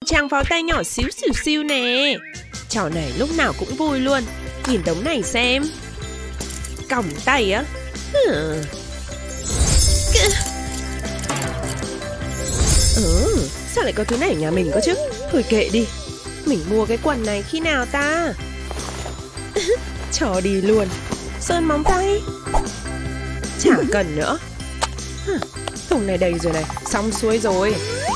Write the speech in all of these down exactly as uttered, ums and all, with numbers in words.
trang pháo tay nhỏ xíu xìu xiu nè. Trò này lúc nào cũng vui luôn. Nhìn đống này xem. Còng tay á. Ừ. Ừ, sao lại có thứ này ở nhà mình có chứ? Thôi kệ đi. Mình mua cái quần này khi nào ta? Cho đi luôn. Sơn móng tay. Chả cần nữa. Thùng này đầy rồi này. Xong xuôi rồi.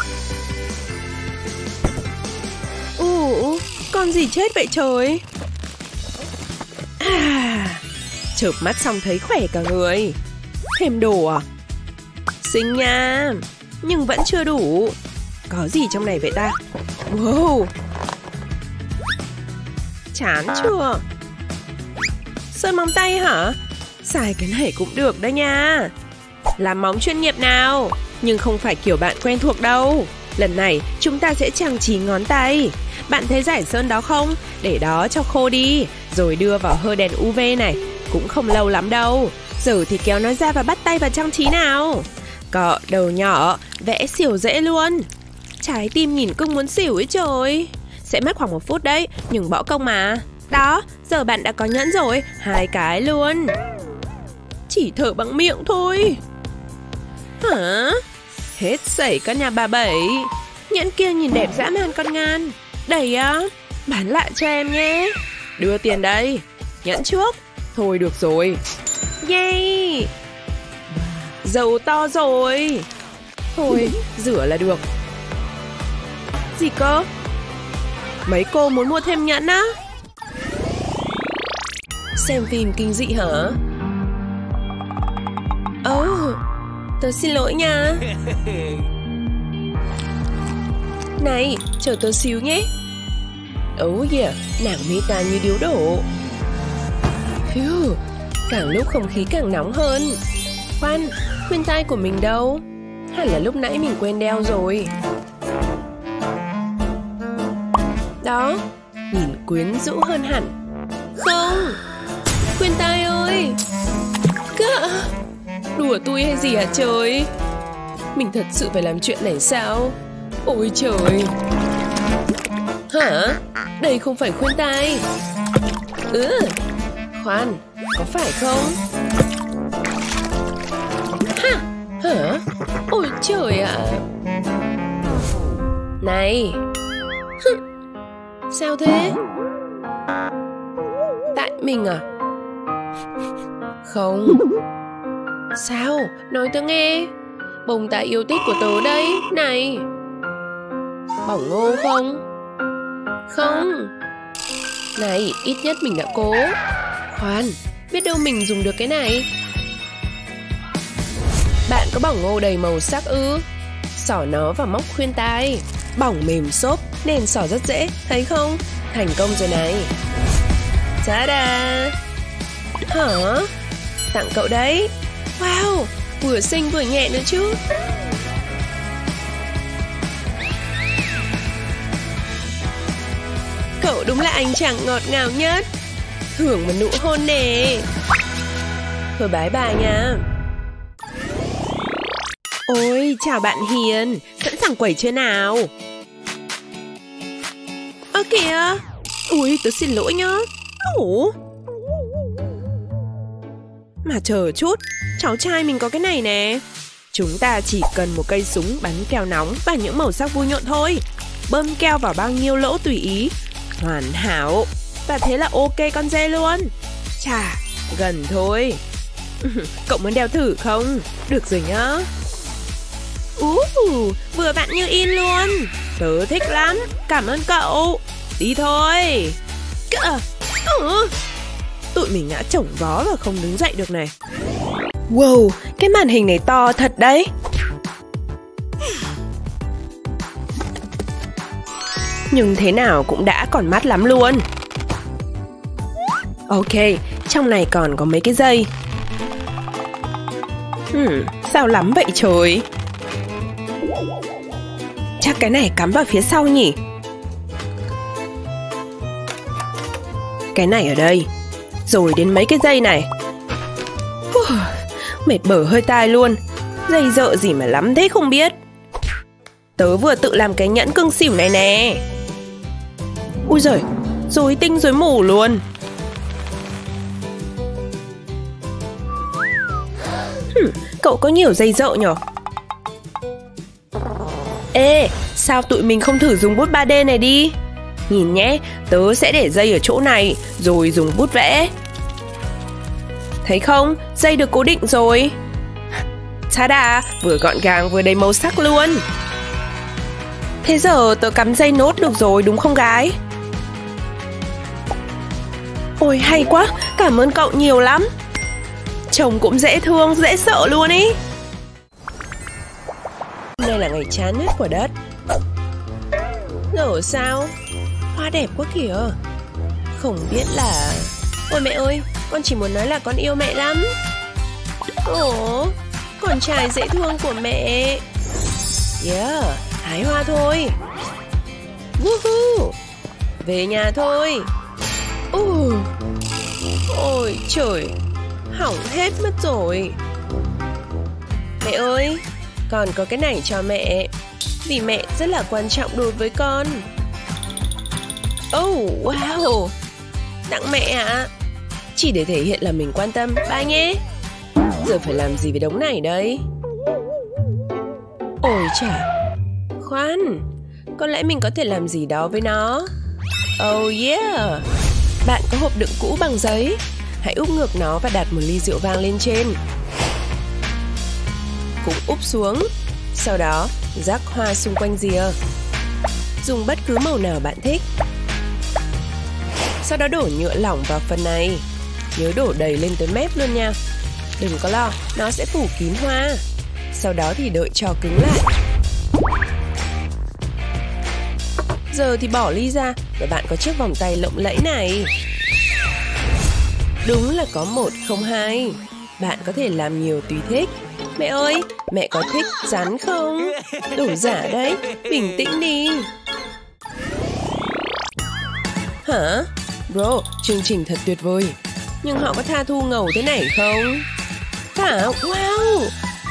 Ủa, con gì chết vậy trời? À, chợp mắt xong thấy khỏe cả người. Thêm đồ à? Xinh nha. Nhưng vẫn chưa đủ. Có gì trong này vậy ta? Wow. Chán chưa? Sơn móng tay hả? Xài cái này cũng được đó nha. Làm móng chuyên nghiệp nào. Nhưng không phải kiểu bạn quen thuộc đâu. Lần này chúng ta sẽ trang trí ngón tay. Bạn thấy giải sơn đó không? Để đó cho khô đi. Rồi đưa vào hơ đèn u vê này. Cũng không lâu lắm đâu. Giờ thì kéo nó ra và bắt tay vào trang trí nào. Cọ đầu nhỏ. Vẽ xỉu dễ luôn. Trái tim nhìn cưng muốn xỉu ấy trời. Sẽ mất khoảng một phút đấy. Nhưng bỏ công mà. Đó, giờ bạn đã có nhẫn rồi. Hai cái luôn. Chỉ thở bằng miệng thôi. Hả? Hết sảy các nhà bà Bảy. Nhẫn kia nhìn đẹp dã man con ngan. Đầy á. Bán lại cho em nhé. Đưa tiền đây. Nhẫn trước. Thôi được rồi. Yay. Dầu to rồi. Thôi, rửa là được. Gì cơ? Mấy cô muốn mua thêm nhẫn á? Xem phim kinh dị hả? Oh, tớ xin lỗi nha. Này, chờ tớ xíu nhé. Oh yeah, nàng Mita như điếu đổ. Phew, càng lúc không khí càng nóng hơn. Khoan, khuyên tai của mình đâu? Hẳn là lúc nãy mình quên đeo rồi. Đó, nhìn quyến rũ hơn hẳn. Không, khuyên tai ơi. Cả đùa tôi hay gì hả trời? Mình thật sự phải làm chuyện này sao? Ôi trời. Hả? Đây không phải khuyên tai. Ừ, khoan, có phải không? Ha, hả? Ôi trời ạ. Này. Sao thế? Tại mình à? Không. Sao? Nói tớ nghe. Bông tai yêu thích của tớ đây. Này. Bỏng ngô không? Không. Này, ít nhất mình đã cố. Khoan, biết đâu mình dùng được cái này. Bạn có bỏng ngô đầy màu sắc ư? Xỏ nó vào móc khuyên tai. Bỏng mềm xốp nên xỏ rất dễ, thấy không? Thành công rồi này. Ta-da. Hả? Tặng cậu đấy. Wow, vừa xinh vừa nhẹ nữa chứ. Cậu đúng là anh chàng ngọt ngào nhất. Hưởng một nụ hôn nè. Thôi bye bye nha. Ôi, chào bạn Hiền. Sẵn sàng quẩy chưa nào? Ơ kìa. Ui, tớ xin lỗi nhá. Ủa? Mà chờ chút, cháu trai mình có cái này nè. Chúng ta chỉ cần một cây súng bắn keo nóng và những màu sắc vui nhộn thôi. Bơm keo vào bao nhiêu lỗ tùy ý. Hoàn hảo. Và thế là ok con dê luôn. Chà, gần thôi. Cậu muốn đeo thử không? Được rồi nhá. Uh, vừa vặn như in luôn. Tớ thích lắm. Cảm ơn cậu. Đi thôi. uh, Tụi mình đã chổng vó và không đứng dậy được này. Wow, cái màn hình này to thật đấy. Nhưng thế nào cũng đã còn mắt lắm luôn. Ok, trong này còn có mấy cái dây. Hmm, sao lắm vậy trời? Chắc cái này cắm vào phía sau nhỉ? Cái này ở đây. Rồi đến mấy cái dây này. Mệt bở hơi tai luôn. Dây dợ gì mà lắm thế không biết. Tớ vừa tự làm cái nhẫn cưng xỉu này nè. Ui giời, rối tinh rối mù luôn. Hừm, cậu có nhiều dây dợ nhở? Ê, sao tụi mình không thử dùng bút ba D này đi? Nhìn nhé, tớ sẽ để dây ở chỗ này rồi dùng bút vẽ. Thấy không, dây được cố định rồi. Ta-da, vừa gọn gàng vừa đầy màu sắc luôn. Thế giờ tớ cắm dây nốt được rồi đúng không gái? Ôi hay quá, cảm ơn cậu nhiều lắm. Trông cũng dễ thương, dễ sợ luôn ý. Đây là ngày chán nhất của đất. Giờ sao? Hoa đẹp quá kìa. Không biết là... Ôi mẹ ơi, con chỉ muốn nói là con yêu mẹ lắm. Ồ, con trai dễ thương của mẹ. Yeah, hái hoa thôi. Woohoo, về nhà thôi. Uh. Ôi trời, hỏng hết mất rồi. Mẹ ơi, con có cái này cho mẹ. Vì mẹ rất là quan trọng đối với con. Oh, wow. Tặng mẹ ạ. À? Chỉ để thể hiện là mình quan tâm. Bye nhé. Giờ phải làm gì với đống này đây? Ôi chà. Khoan, có lẽ mình có thể làm gì đó với nó. Oh yeah. Bạn có hộp đựng cũ bằng giấy. Hãy úp ngược nó và đặt một ly rượu vang lên trên. Cũng úp xuống. Sau đó rắc hoa xung quanh rìa. Dùng bất cứ màu nào bạn thích. Sau đó đổ nhựa lỏng vào phần này. Nhớ đổ đầy lên tới mép luôn nha. Đừng có lo, nó sẽ phủ kín hoa. Sau đó thì đợi cho cứng lại. Giờ thì bỏ ly ra và bạn có chiếc vòng tay lộng lẫy này. Đúng là có một không hai. Bạn có thể làm nhiều tùy thích. Mẹ ơi, mẹ có thích rắn không? Đồ giả đấy, bình tĩnh đi. Hả? Bro, chương trình thật tuyệt vời. Nhưng họ có tha thu ngầu thế này không? Hả? Wow.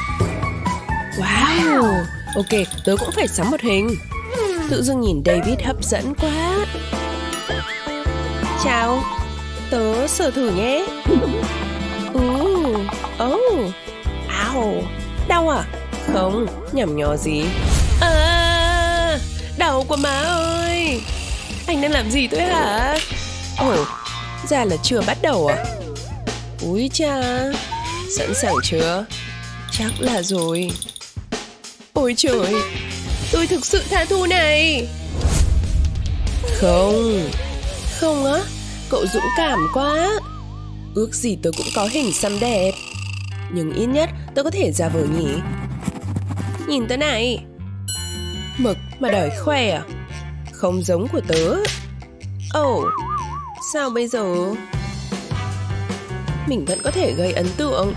Wow. Ok, tớ cũng phải sắm một hình. Tự dưng nhìn David hấp dẫn quá. Chào. Tớ sờ thử nhé. Uh, oh. Ow. Đau à? Không, nhảm nhò gì. À, đau quá má ơi. Anh đang làm gì tôi hả? Ồ, oh, ra là chưa bắt đầu à? Úi cha. Sẵn sàng chưa? Chắc là rồi. Ôi trời, tôi thực sự tha thu này. Không. Không á? Cậu dũng cảm quá. Ước gì tớ cũng có hình xăm đẹp. Nhưng ít nhất tớ có thể giả vờ nhỉ. Nhìn tớ này. Mực mà đòi khoe à? Không giống của tớ. Ồ, oh, sao bây giờ? Mình vẫn có thể gây ấn tượng.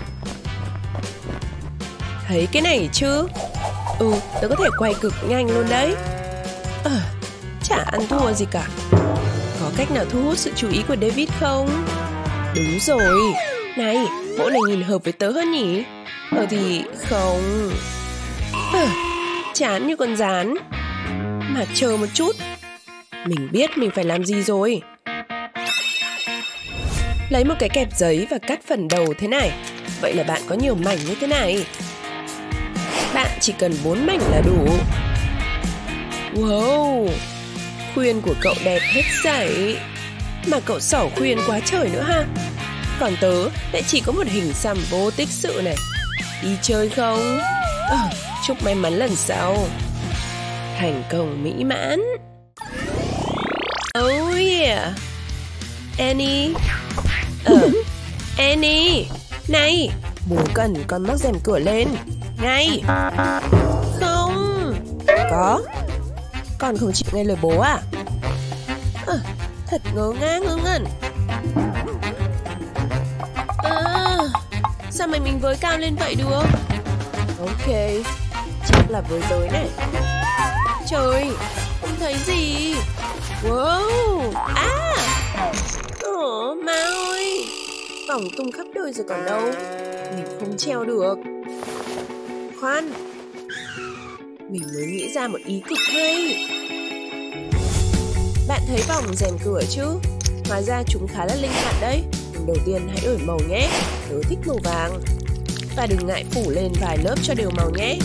Thấy cái này chứ? Ừ, tớ có thể quay cực nhanh luôn đấy. À, chả ăn thua gì cả. Có cách nào thu hút sự chú ý của David không? Đúng rồi. Này, bộ này nhìn hợp với tớ hơn nhỉ? Ờ thì không. À, chán như con gián. Mà chờ một chút. Mình biết mình phải làm gì rồi. Lấy một cái kẹp giấy và cắt phần đầu thế này. Vậy là bạn có nhiều mảnh như thế này. Bạn chỉ cần bốn mảnh là đủ. Wow, khuyên của cậu đẹp hết sảy. Mà cậu xỏ khuyên quá trời nữa ha. Còn tớ lại chỉ có một hình xăm vô tích sự này. Đi chơi không? À, chúc may mắn lần sau. Thành công mỹ mãn. Oh yeah. Annie. Ờ, uh, Annie. Này, bố cần con mắc rèm cửa lên. Ngay. Không. Có. Con không chịu nghe lời bố à? À, thật ngớ ngác ngớ ngẩn. À, sao mày mình với cao lên vậy được? Ok, chắc là với tới này. Trời, không thấy gì. Wow. À. Ồ, má ơi. Vòng tung khắp nơi rồi còn đâu. Mình không treo được. Khoan. Mình mới nghĩ ra một ý cực hay. Bạn thấy vòng rèn cửa chứ? Hóa ra chúng khá là linh hoạt đấy. Nhưng đầu tiên hãy đổi màu nhé. Tớ thích màu vàng. Và đừng ngại phủ lên vài lớp cho đều màu nhé.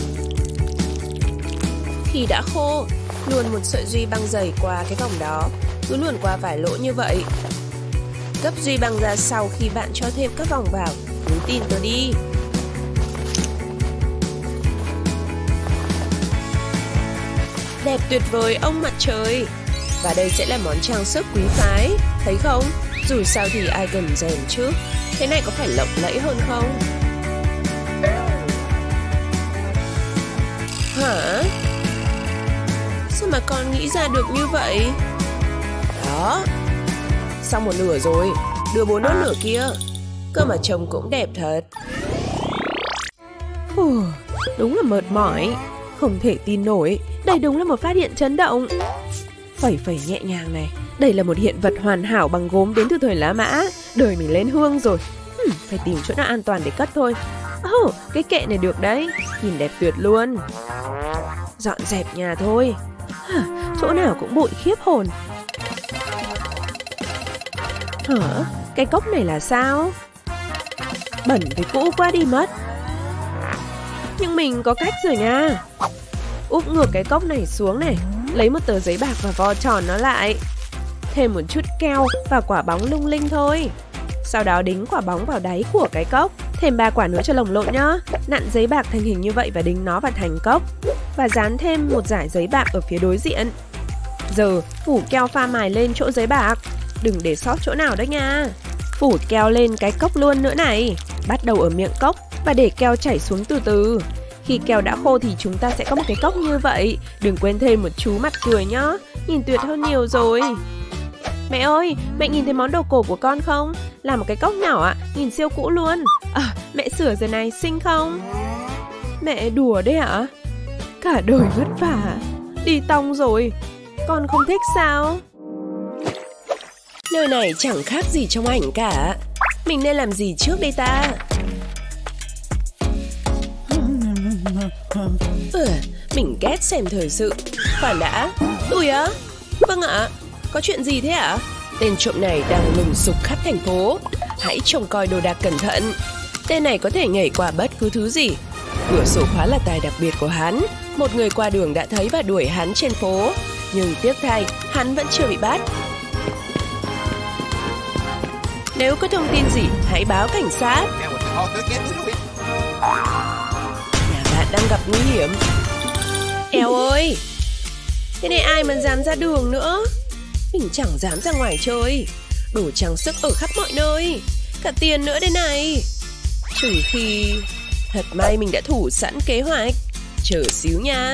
Khi đã khô, luồn một sợi duy băng dày qua cái vòng đó. Cứ luồn qua vài lỗ như vậy. Gấp duy băng ra sau khi bạn cho thêm các vòng vào. Cứ tin tớ đi. Đẹp tuyệt vời ông mặt trời. Và đây sẽ là món trang sức quý phái. Thấy không? Dù sao thì ai cần rèn chứ. Thế này có phải lộng lẫy hơn không? Hả? Sao mà con nghĩ ra được như vậy? Đó. Xong một nửa rồi. Đưa bố nốt nửa kia. Cơ mà trông cũng đẹp thật. Ủa, đúng là mệt mỏi. Không thể tin nổi. Đây đúng là một phát hiện chấn động. Phẩy phẩy nhẹ nhàng này. Đây là một hiện vật hoàn hảo bằng gốm đến từ thời La Mã. Đời mình lên hương rồi. hmm, Phải tìm chỗ nào an toàn để cất thôi. Oh, cái kệ này được đấy. Nhìn đẹp tuyệt luôn. Dọn dẹp nhà thôi. Hả, chỗ nào cũng bụi khiếp hồn. Hả, cái cốc này là sao? Bẩn với cũ quá đi mất. Nhưng mình có cách rồi nha. Úp ngược cái cốc này xuống này. Lấy một tờ giấy bạc và vo tròn nó lại. Thêm một chút keo và quả bóng lung linh thôi. Sau đó đính quả bóng vào đáy của cái cốc. Thêm ba quả nữa cho lồng lộn nhá. Nặn giấy bạc thành hình như vậy và đính nó vào thành cốc. Và dán thêm một dải giấy bạc ở phía đối diện. Giờ phủ keo pha mài lên chỗ giấy bạc. Đừng để sót chỗ nào đấy nha. Phủ keo lên cái cốc luôn nữa này. Bắt đầu ở miệng cốc và để keo chảy xuống từ từ. Khi keo đã khô thì chúng ta sẽ có một cái cốc như vậy. Đừng quên thêm một chú mặt cười nhá. Nhìn tuyệt hơn nhiều rồi. Mẹ ơi, mẹ nhìn thấy món đồ cổ của con không? Là một cái cốc nhỏ ạ, nhìn siêu cũ luôn. À, mẹ sửa rồi này, xinh không? Mẹ đùa đấy ạ? Cả đời vất vả, đi tong rồi. Con không thích sao? Nơi này chẳng khác gì trong ảnh cả. Mình nên làm gì trước đây ta? Ừ, mình ghét xem thời sự. Khoan đã. Ui á? Vâng ạ. Có chuyện gì thế ạ? Tên trộm này đang lùng sục khắp thành phố. Hãy trông coi đồ đạc cẩn thận. Tên này có thể nhảy qua bất cứ thứ gì. Cửa sổ khóa là tài đặc biệt của hắn. Một người qua đường đã thấy và đuổi hắn trên phố. Nhưng tiếc thay, hắn vẫn chưa bị bắt. Nếu có thông tin gì, hãy báo cảnh sát. Nhà bạn đang gặp nguy hiểm. Eo ơi, thế này ai mà dám ra đường nữa? Mình chẳng dám ra ngoài chơi. Đồ trang sức ở khắp mọi nơi. Cả tiền nữa đây này. Trừ khi... Thật may mình đã thủ sẵn kế hoạch. Chờ xíu nha.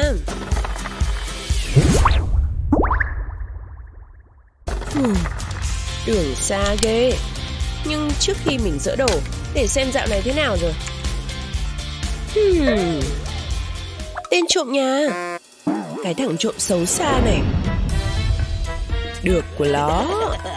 hmm, Đường xa ghê. Nhưng trước khi mình dỡ đồ, để xem dạo này thế nào rồi. hmm. Tên trộm nhà. Cái thằng trộm xấu xa này. Được của nó.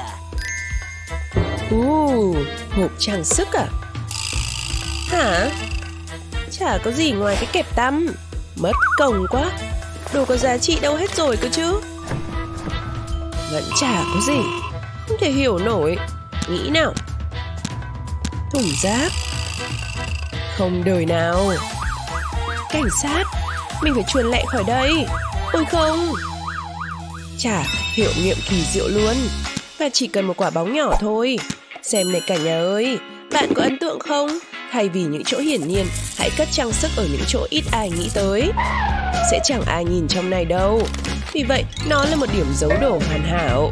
Uh, hộp trang sức à? Hả? Chả có gì ngoài cái kẹp tăm. Mất công quá. Đồ có giá trị đâu hết rồi cơ chứ. Vẫn chả có gì. Không thể hiểu nổi. Nghĩ nào. Thùng rác. Không đời nào. Cảnh sát. Mình phải chuồn lẹ khỏi đây. Ôi không. Chả, hiệu nghiệm kỳ diệu luôn. Và chỉ cần một quả bóng nhỏ thôi. Xem này cả nhà ơi. Bạn có ấn tượng không? Thay vì những chỗ hiển nhiên, hãy cất trang sức ở những chỗ ít ai nghĩ tới. Sẽ chẳng ai nhìn trong này đâu. Vì vậy, nó là một điểm giấu đồ hoàn hảo.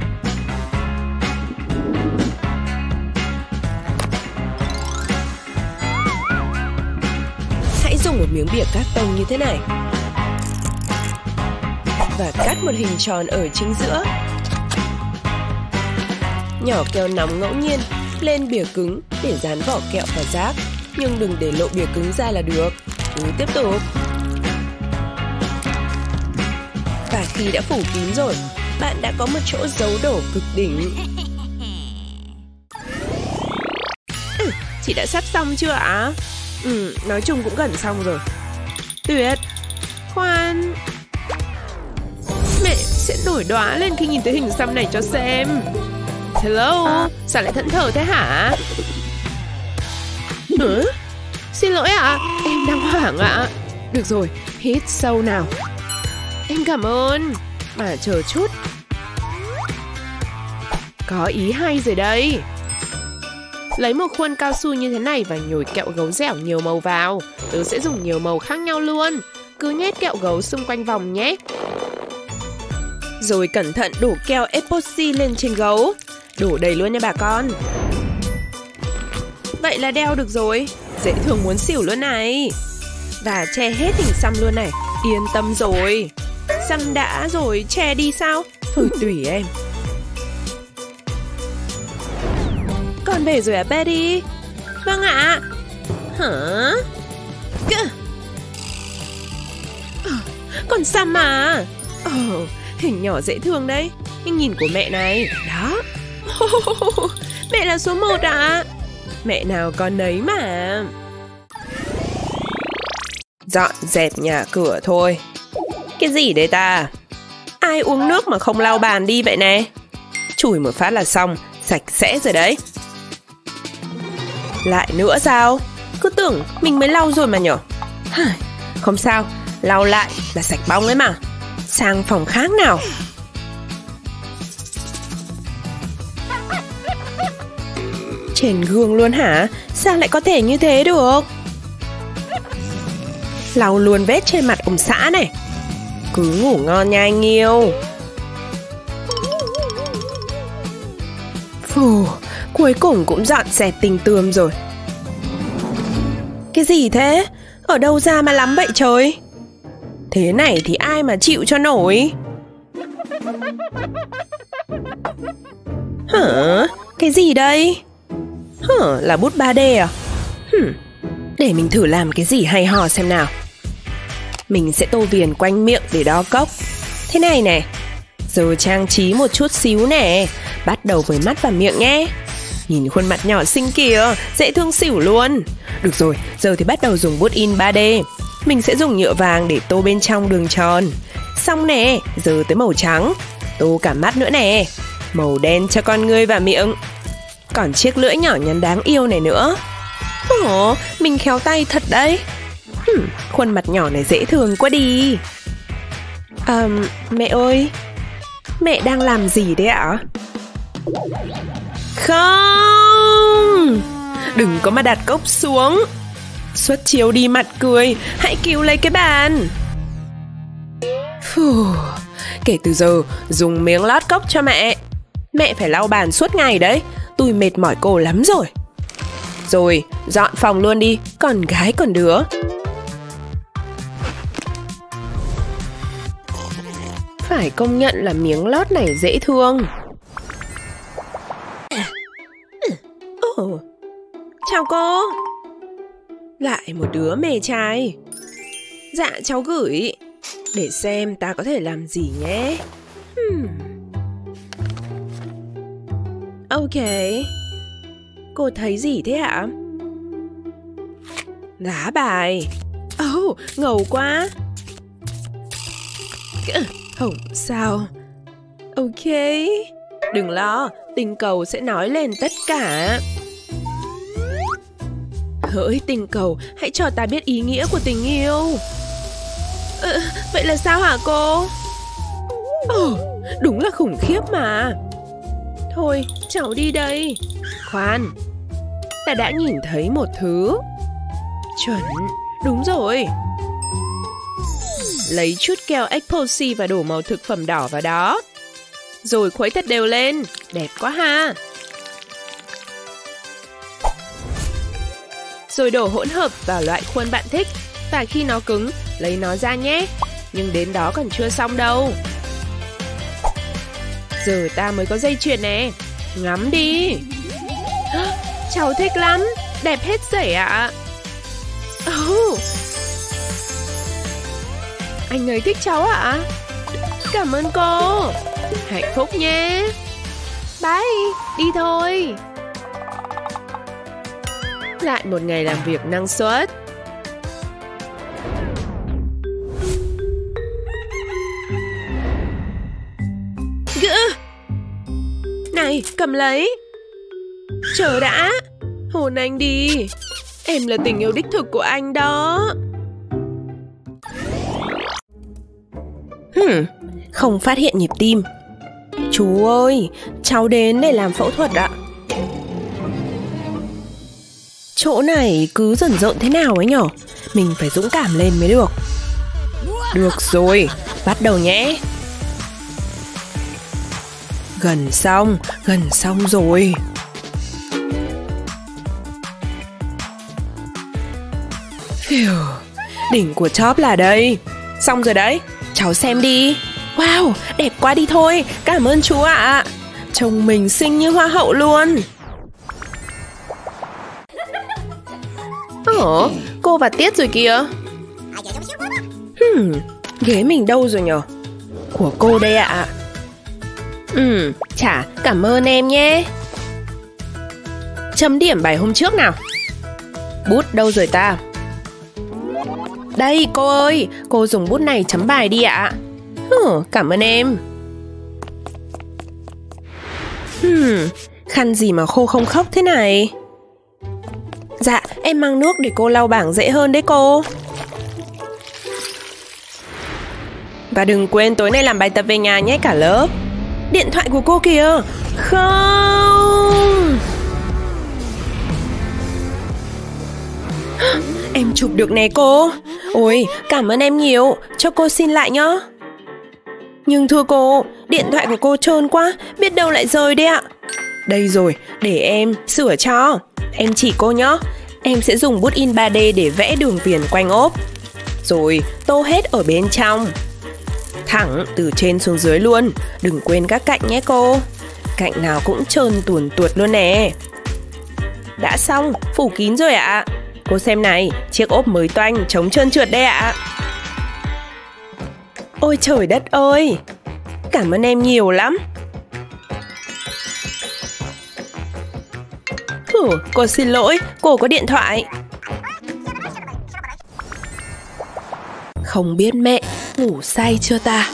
Hãy dùng một miếng bìa cát tông như thế này. Và cắt một hình tròn ở chính giữa. Nhỏ keo nóng ngẫu nhiên lên bìa cứng để dán vỏ kẹo và rác. Nhưng đừng để lộ bìa cứng ra là được. Cứ tiếp tục. Và khi đã phủ kín rồi, bạn đã có một chỗ giấu đồ cực đỉnh. ừ, Chị đã sắp xong chưa ạ? Ừ, nói chung cũng gần xong rồi. Tuyệt. Khoan. Mẹ sẽ nổi đoá lên khi nhìn thấy hình xăm này cho xem. Hello, sao lại thẫn thờ thế hả? Hả? Xin lỗi ạ, à? Em đang hoảng ạ. À? Được rồi, hít sâu nào. Em cảm ơn. Mà chờ chút. Có ý hay rồi đây. Lấy một khuôn cao su như thế này và nhồi kẹo gấu dẻo nhiều màu vào. Tớ sẽ dùng nhiều màu khác nhau luôn. Cứ nhét kẹo gấu xung quanh vòng nhé. Rồi cẩn thận đổ keo epoxy lên trên gấu. Đổ đầy luôn nha bà con. Vậy là đeo được rồi. Dễ thương muốn xỉu luôn này. Và che hết hình xăm luôn này. Yên tâm rồi. Xăm đã rồi, che đi sao? Thôi tùy em. Con về rồi à Betty? Vâng ạ. Hả? Con xăm à? Ồ, hình nhỏ dễ thương đấy. Nhưng nhìn của mẹ này. Đó. Mẹ là số một ạ. Mẹ nào con nấy mà. Dọn dẹp nhà cửa thôi. Cái gì đấy ta? Ai uống nước mà không lau bàn đi vậy nè? Chùi một phát là xong. Sạch sẽ rồi đấy. Lại nữa sao? Cứ tưởng mình mới lau rồi mà nhở. Không sao, lau lại là sạch bóng ấy mà. Sang phòng khác nào. Trên gương luôn hả? Sao lại có thể như thế được? Lau luôn vết trên mặt ông xã này. Cứ ngủ ngon nha anh yêu. Phù, cuối cùng cũng dọn dẹp tình tươm rồi. Cái gì thế? Ở đâu ra mà lắm vậy trời? Thế này thì ai mà chịu cho nổi? Hả? Cái gì đây? Hả? Là bút ba D à? Hừm. Để mình thử làm cái gì hay ho xem nào. Mình sẽ tô viền quanh miệng để đo cốc. Thế này nè. Giờ trang trí một chút xíu nè. Bắt đầu với mắt và miệng nhé. Nhìn khuôn mặt nhỏ xinh kìa, dễ thương xỉu luôn. Được rồi, giờ thì bắt đầu dùng bút in ba D. Mình sẽ dùng nhựa vàng để tô bên trong đường tròn. Xong nè, giờ tới màu trắng. Tô cả mắt nữa nè. Màu đen cho con ngươi và miệng. Còn chiếc lưỡi nhỏ nhắn đáng yêu này nữa. Ồ, mình khéo tay thật đấy. Hừm, khuôn mặt nhỏ này dễ thương quá đi. À, mẹ ơi, mẹ đang làm gì đấy ạ? Không, đừng có mà đặt cốc xuống. Xuất chiếu đi mặt cười. Hãy cứu lấy cái bàn. Phù, kể từ giờ dùng miếng lót cốc cho mẹ. Mẹ phải lau bàn suốt ngày đấy. Tôi mệt mỏi cổ lắm rồi. Rồi, dọn phòng luôn đi. Còn gái còn đứa. Phải công nhận là miếng lót này dễ thương. Ồ, chào cô. Lại một đứa mê trai. Dạ cháu gửi. Để xem ta có thể làm gì nhé. hmm. Ok. Cô thấy gì thế hả? Lá bài. Ồ, oh, ngầu quá. Không sao. Ok. Đừng lo, tình cầu sẽ nói lên tất cả. Hỡi tình cầu, hãy cho ta biết ý nghĩa của tình yêu. ờ, Vậy là sao hả cô? Ồ, oh, đúng là khủng khiếp mà. Thôi, cháu đi đây. Khoan, ta đã nhìn thấy một thứ. Chuẩn, đúng rồi. Lấy chút keo epoxy và đổ màu thực phẩm đỏ vào đó. Rồi khuấy thật đều lên. Đẹp quá ha. Rồi đổ hỗn hợp vào loại khuôn bạn thích. Và khi nó cứng, lấy nó ra nhé. Nhưng đến đó còn chưa xong đâu. Giờ ta mới có dây chuyền nè. Ngắm đi. Cháu thích lắm. Đẹp hết sảy ạ. Oh. Anh ấy thích cháu ạ. Cảm ơn cô. Hạnh phúc nhé. Bye. Đi thôi. Lại một ngày làm việc năng suất. Này, cầm lấy. Chờ đã. Hôn anh đi. Em là tình yêu đích thực của anh đó. Hmm, không phát hiện nhịp tim. Chú ơi, cháu đến để làm phẫu thuật ạ. Chỗ này cứ dần rộn thế nào ấy nhở? Mình phải dũng cảm lên mới được. Được rồi, bắt đầu nhé. Gần xong, gần xong rồi. Phew, đỉnh của chóp là đây. Xong rồi đấy, cháu xem đi. Wow, đẹp quá đi thôi. Cảm ơn chú ạ. Trông mình xinh như hoa hậu luôn. Ồ, cô và Tiết rồi kìa. Hmm, ghế mình đâu rồi nhở? Của cô đây ạ. Ừ, chả, cảm ơn em nhé. Chấm điểm bài hôm trước nào. Bút đâu rồi ta? Đây cô ơi, cô dùng bút này chấm bài đi ạ. Ừ, cảm ơn em. Hmm, khăn gì mà khô không khóc thế này? Dạ, em mang nước để cô lau bảng dễ hơn đấy cô. Và đừng quên tối nay làm bài tập về nhà nhé cả lớp. Điện thoại của cô kìa. Không. Em chụp được nè cô. Ôi, cảm ơn em nhiều. Cho cô xin lại nhá. Nhưng thưa cô, điện thoại của cô trơn quá, biết đâu lại rơi đấy ạ. Đây rồi, để em sửa cho. Em chỉ cô nhá. Em sẽ dùng bút in ba D để vẽ đường viền quanh ốp. Rồi tô hết ở bên trong. Thẳng từ trên xuống dưới luôn. Đừng quên các cạnh nhé cô. Cạnh nào cũng trơn tuồn tuột luôn nè. Đã xong, phủ kín rồi ạ. Cô xem này, chiếc ốp mới toanh, chống trơn trượt đây ạ. Ôi trời đất ơi, cảm ơn em nhiều lắm. Hử, cô xin lỗi, cô có điện thoại. Không biết mẹ ngủ say chưa ta?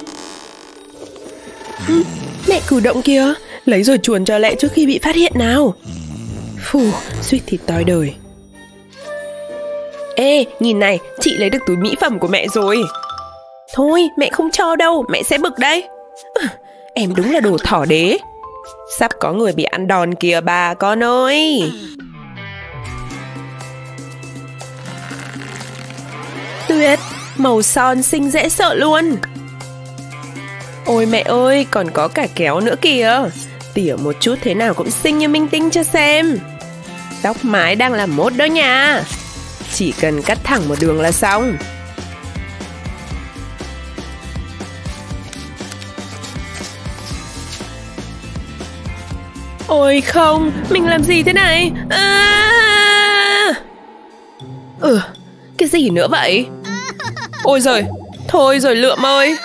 Ừ, mẹ cử động kìa. Lấy rồi chuồn cho lẹ trước khi bị phát hiện nào. Phù, suýt thịt toi đời. Ê, nhìn này, chị lấy được túi mỹ phẩm của mẹ rồi. Thôi, mẹ không cho đâu, mẹ sẽ bực đấy. À, em đúng là đồ thỏ đế. Sắp có người bị ăn đòn kìa bà con ơi. Tuyệt, màu son xinh dễ sợ luôn. Ôi mẹ ơi, còn có cả kéo nữa kìa. Tỉa một chút thế nào cũng xinh như minh tinh cho xem. Tóc mái đang làm mốt đó nha. Chỉ cần cắt thẳng một đường là xong. Ôi không, mình làm gì thế này? À! Ừ, cái gì nữa vậy? Ôi giời, thôi rồi Lượm ơi.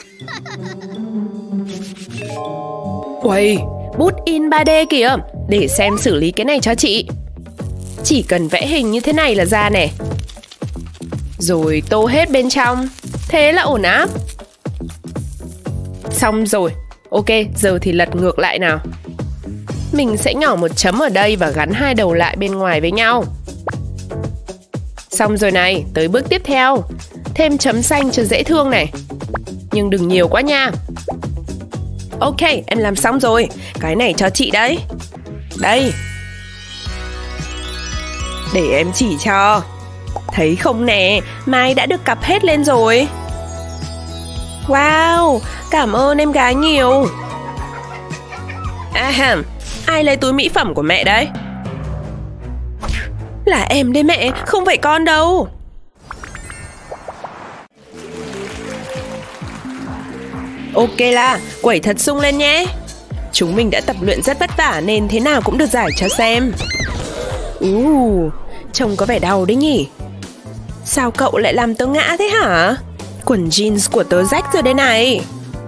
Uầy, bút in ba D kìa. Để xem xử lý cái này cho chị. Chỉ cần vẽ hình như thế này là ra nè. Rồi tô hết bên trong. Thế là ổn áp. Xong rồi. Ok, giờ thì lật ngược lại nào. Mình sẽ nhỏ một chấm ở đây và gắn hai đầu lại bên ngoài với nhau. Xong rồi này, tới bước tiếp theo. Thêm chấm xanh cho dễ thương này. Nhưng đừng nhiều quá nha. Ok, em làm xong rồi. Cái này cho chị đấy. Đây. Để em chỉ cho. Thấy không nè, Mai đã được cặp hết lên rồi. Wow, cảm ơn em gái nhiều. À, ai lấy túi mỹ phẩm của mẹ đấy? Là em đấy mẹ, không phải con đâu. Ok là, quẩy thật sung lên nhé. Chúng mình đã tập luyện rất vất vả nên thế nào cũng được giải cho xem. Uh, trông có vẻ đau đấy nhỉ. Sao cậu lại làm tớ ngã thế hả? Quần jeans của tớ rách rồi đây này.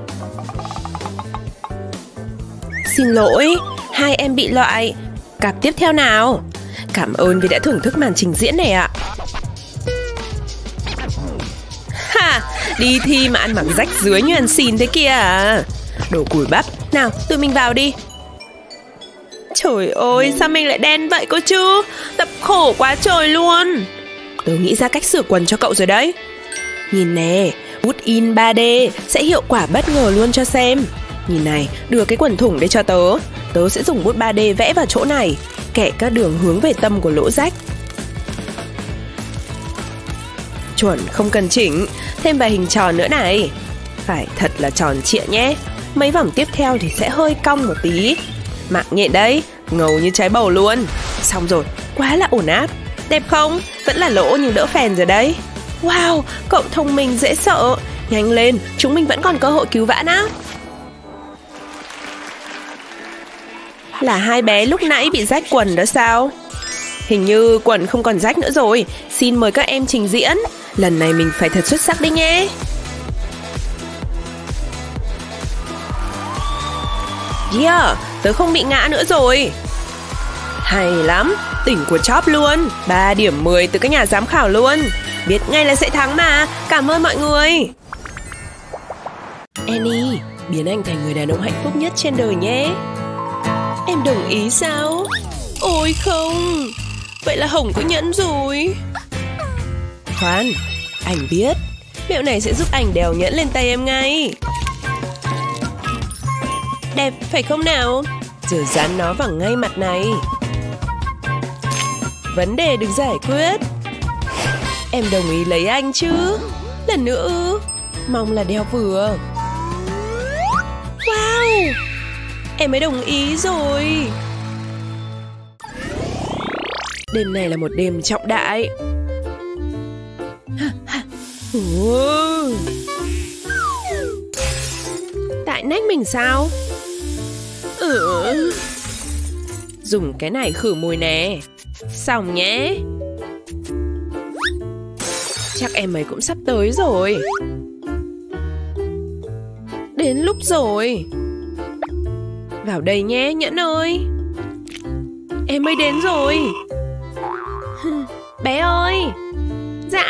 Xin lỗi, hai em bị loại. Cặp tiếp theo nào. Cảm ơn vì đã thưởng thức màn trình diễn này ạ. Ha, đi thi mà ăn mặc rách rưới như ăn xin thế kia à. Đồ cùi bắp. Nào, tụi mình vào đi. Trời ơi, sao mình lại đen vậy cơ chứ? Tập khổ quá trời luôn. Tớ nghĩ ra cách sửa quần cho cậu rồi đấy. Nhìn nè, bút in ba D sẽ hiệu quả bất ngờ luôn cho xem. Nhìn này, đưa cái quần thủng đây cho tớ. Tớ sẽ dùng bút ba D vẽ vào chỗ này, kẻ các đường hướng về tâm của lỗ rách. Chuẩn, không cần chỉnh. Thêm vài hình tròn nữa này. Phải thật là tròn trịa nhé. Mấy vòng tiếp theo thì sẽ hơi cong một tí. Mạng nhện đấy, ngầu như trái bầu luôn. Xong rồi, quá là ổn áp. Đẹp không? Vẫn là lỗ nhưng đỡ phèn rồi đấy. Wow, cậu thông minh dễ sợ. Nhanh lên, chúng mình vẫn còn cơ hội cứu vãn á. Là hai bé lúc nãy bị rách quần đó sao? Hình như quần không còn rách nữa rồi. Xin mời các em trình diễn. Lần này mình phải thật xuất sắc đấy nhé. Yeah, tớ không bị ngã nữa rồi. Hay lắm, tỉnh của chóp luôn. Ba điểm mười từ các nhà giám khảo luôn. Biết ngay là sẽ thắng mà. Cảm ơn mọi người. Annie, biến anh thành người đàn ông hạnh phúc nhất trên đời nhé. Em đồng ý sao? Ôi không, vậy là Hồng có nhẫn rồi. Khoan, anh biết mẹo này sẽ giúp anh đèo nhẫn lên tay em ngay. Đẹp phải không nào? Giờ dán nó vào ngay mặt này. Vấn đề được giải quyết. Em đồng ý lấy anh chứ? Lần nữa ư? Mong là đeo vừa. Wow, em mới đồng ý rồi. Đêm này là một đêm trọng đại. Tại nách mình sao? Ừ. Dùng cái này khử mùi nè. Xong nhé. Chắc em ấy cũng sắp tới rồi. Đến lúc rồi. Vào đây nhé Nhẫn ơi. Em mới đến rồi. Bé ơi. Dạ.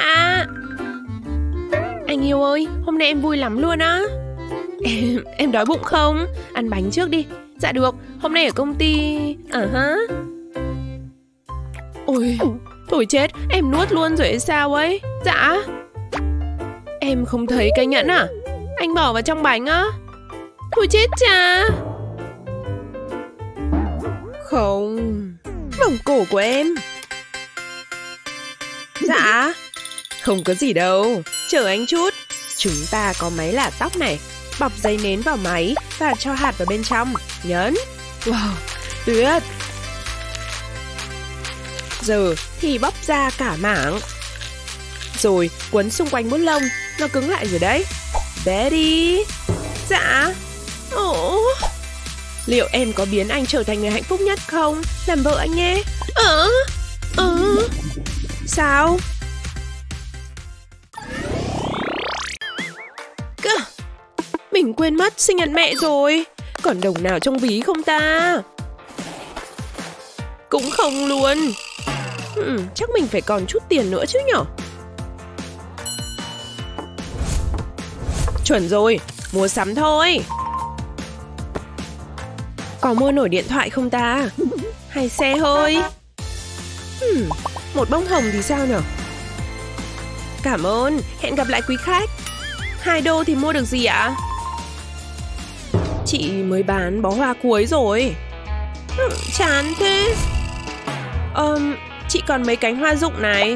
Anh yêu ơi, hôm nay em vui lắm luôn á. Em, em đói bụng không? Ăn bánh trước đi. Dạ được, hôm nay ở công ty. Ờ uh hả -huh. Ôi, thôi chết, em nuốt luôn rồi hay sao ấy? Dạ. Em không thấy cái nhẫn à? Anh bỏ vào trong bánh á? Thôi chết cha. Không. Vòng cổ của em. Dạ. Không có gì đâu. Chờ anh chút. Chúng ta có máy lả tóc này. Bọc giấy nến vào máy và cho hạt vào bên trong. Nhấn. Wow, tuyệt. Giờ thì bóc ra cả mảng. Rồi quấn xung quanh bút lông. Nó cứng lại rồi đấy. Bé đi. Dạ. Ồ. Liệu em có biến anh trở thành người hạnh phúc nhất không? Làm vợ anh nhé. Ờ. Ờ. Sao? Cơ. Mình quên mất sinh nhật mẹ rồi. Còn đồng nào trong ví không ta? Cũng không luôn. ừ, Chắc mình phải còn chút tiền nữa chứ nhở. Chuẩn rồi, mua sắm thôi. Có mua nổi điện thoại không ta? Hay xe hơi? hmm, Một bông hồng thì sao nhở? Cảm ơn, hẹn gặp lại quý khách. Hai đô thì mua được gì ạ? Chị mới bán bó hoa cuối rồi. ừ, Chán thế. um, Chị còn mấy cánh hoa rụng này.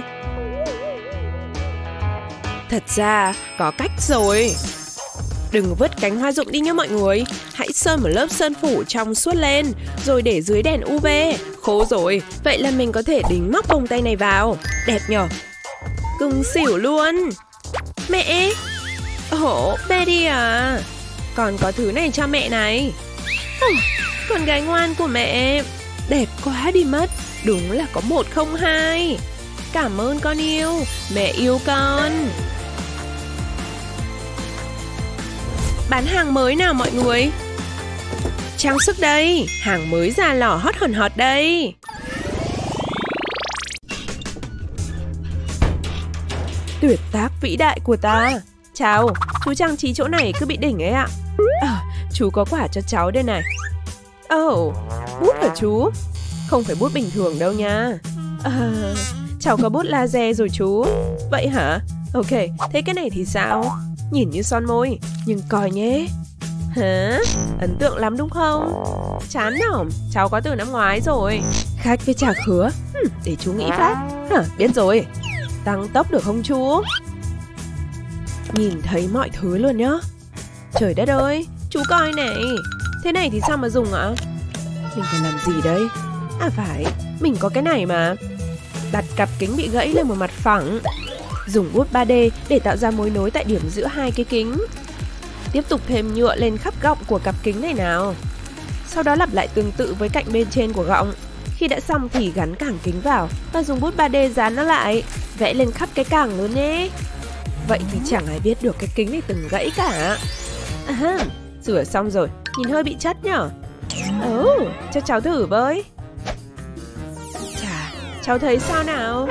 Thật ra có cách rồi. Đừng vứt cánh hoa rụng đi nhé mọi người. Hãy sơn một lớp sơn phủ trong suốt lên, rồi để dưới đèn u vê. Khô rồi, vậy là mình có thể đính móc vòng tay này vào. Đẹp nhở? Cưng xỉu luôn. Mẹ. Ồ, Betty à. Còn có thứ này cho mẹ này. oh, Con gái ngoan của mẹ. Đẹp quá đi mất. Đúng là có một không hai. Cảm ơn con yêu. Mẹ yêu con. Bán hàng mới nào mọi người. Trang sức đây. Hàng mới ra lò hot hòn hot đây. Tuyệt tác vĩ đại của ta. Chào, chú trang trí chỗ này cứ bị đỉnh ấy ạ. à, Chú có quả cho cháu đây này. Ồ, oh, Bút hả chú? Không phải bút bình thường đâu nha. À, cháu có bút laser rồi chú. Vậy hả? Ok, thế cái này thì sao? Nhìn như son môi, nhưng coi nhé. Hả? Ấn tượng lắm đúng không? Chán nhở, cháu có từ năm ngoái rồi. Khách với trà khứa. Hm, để chú nghĩ phát. Hả, biết rồi. Tăng tốc được không chú? Nhìn thấy mọi thứ luôn nhá. Trời đất ơi, chú coi này. Thế này thì sao mà dùng ạ? Mình phải làm gì đây? À phải, mình có cái này mà. Đặt cặp kính bị gãy lên một mặt phẳng. Dùng bút ba D để tạo ra mối nối tại điểm giữa hai cái kính. Tiếp tục thêm nhựa lên khắp gọng của cặp kính này nào. Sau đó lặp lại tương tự với cạnh bên trên của gọng. Khi đã xong thì gắn cảng kính vào và dùng bút ba D dán nó lại, vẽ lên khắp cái cảng luôn nhé. Vậy thì chẳng ai biết được cái kính này từng gãy cả. À, rửa xong rồi, nhìn hơi bị chất nhở. Ồ, oh, cho cháu thử với. Chà, cháu thấy sao nào?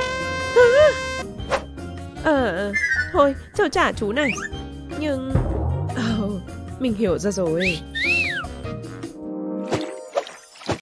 Ờ, à, thôi, cháu trả chú này. Nhưng... Oh, mình hiểu ra rồi.